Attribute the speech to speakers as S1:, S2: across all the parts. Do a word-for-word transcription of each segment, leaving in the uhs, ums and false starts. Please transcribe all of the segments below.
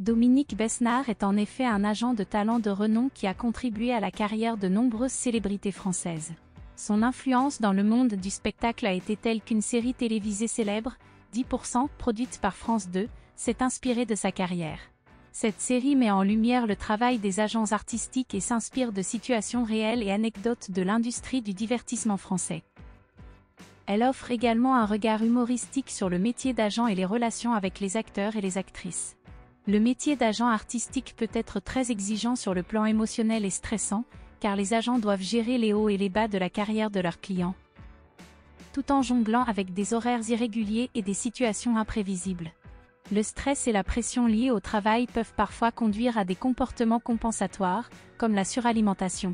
S1: Dominique Besnard est en effet un agent de talent de renom qui a contribué à la carrière de nombreuses célébrités françaises. Son influence dans le monde du spectacle a été telle qu'une série télévisée célèbre, dix pour cent, produite par France deux, s'est inspirée de sa carrière. Cette série met en lumière le travail des agents artistiques et s'inspire de situations réelles et anecdotes de l'industrie du divertissement français. Elle offre également un regard humoristique sur le métier d'agent et les relations avec les acteurs et les actrices. Le métier d'agent artistique peut être très exigeant sur le plan émotionnel et stressant, car les agents doivent gérer les hauts et les bas de la carrière de leurs clients, tout en jonglant avec des horaires irréguliers et des situations imprévisibles. Le stress et la pression liés au travail peuvent parfois conduire à des comportements compensatoires, comme la suralimentation.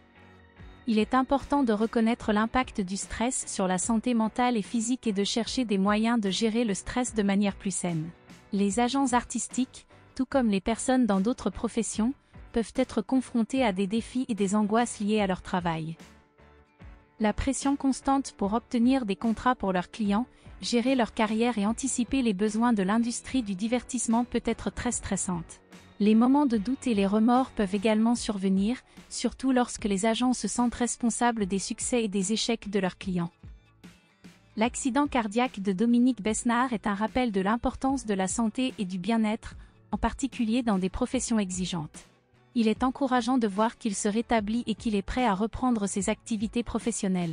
S1: Il est important de reconnaître l'impact du stress sur la santé mentale et physique et de chercher des moyens de gérer le stress de manière plus saine. Les agents artistiques, tout comme les personnes dans d'autres professions, peuvent être confrontés à des défis et des angoisses liées à leur travail. La pression constante pour obtenir des contrats pour leurs clients, gérer leur carrière et anticiper les besoins de l'industrie du divertissement peut être très stressante. Les moments de doute et les remords peuvent également survenir, surtout lorsque les agents se sentent responsables des succès et des échecs de leurs clients. L'accident cardiaque de Dominique Besnard est un rappel de l'importance de la santé et du bien-être, en particulier dans des professions exigeantes. Il est encourageant de voir qu'il se rétablit et qu'il est prêt à reprendre ses activités professionnelles.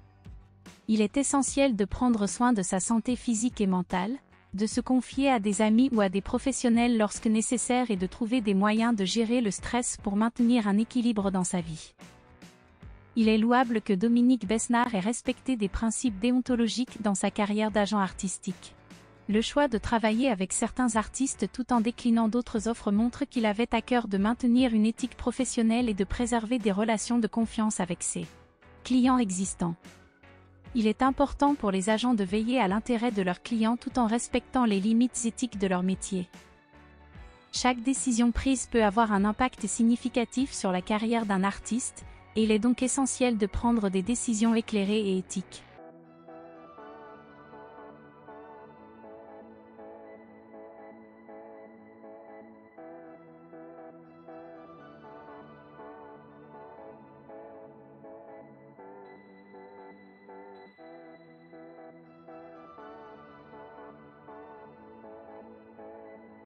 S1: Il est essentiel de prendre soin de sa santé physique et mentale, de se confier à des amis ou à des professionnels lorsque nécessaire et de trouver des moyens de gérer le stress pour maintenir un équilibre dans sa vie. Il est louable que Dominique Besnard ait respecté des principes déontologiques dans sa carrière d'agent artistique. Le choix de travailler avec certains artistes tout en déclinant d'autres offres montre qu'il avait à cœur de maintenir une éthique professionnelle et de préserver des relations de confiance avec ses clients existants. Il est important pour les agents de veiller à l'intérêt de leurs clients tout en respectant les limites éthiques de leur métier. Chaque décision prise peut avoir un impact significatif sur la carrière d'un artiste, et il est donc essentiel de prendre des décisions éclairées et éthiques.